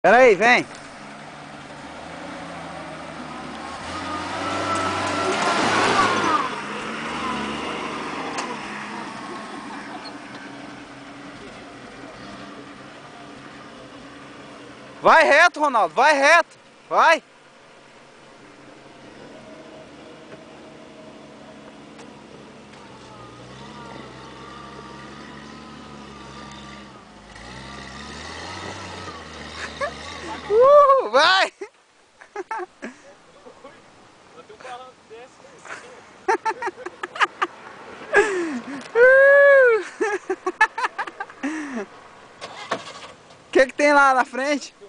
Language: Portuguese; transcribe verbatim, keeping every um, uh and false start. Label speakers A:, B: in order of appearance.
A: Pera aí, vem. Vai reto, Ronaldo, vai reto. Vai. Uh, vai. O que que tem lá na frente?